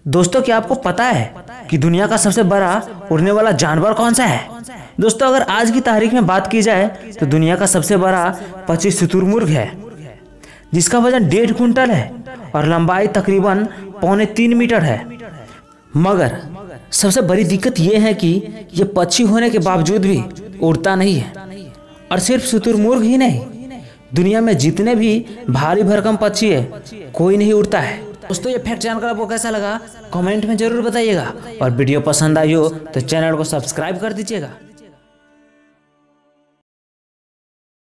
दोस्तों, क्या आपको पता है कि दुनिया का सबसे बड़ा उड़ने वाला जानवर कौन सा है? दोस्तों, अगर आज की तारीख में बात की जाए तो दुनिया का सबसे बड़ा पक्षी शुतुरमुर्ग है, जिसका वजन 1.5 कुंटल है और लंबाई तकरीबन 2.25 मीटर है। मगर सबसे बड़ी दिक्कत यह है कि ये पक्षी होने के बावजूद भी उड़ता नहीं है। और सिर्फ शुतुरमुर्ग ही नहीं, दुनिया में जितने भी भारी भरकम पक्षी है, कोई नहीं उड़ता है। दोस्तों, ये फैक्ट जानकर आपको कैसा लगा कमेंट में जरूर बताइएगा, और वीडियो पसंद आई हो तो चैनल को सब्सक्राइब कर दीजिएगा।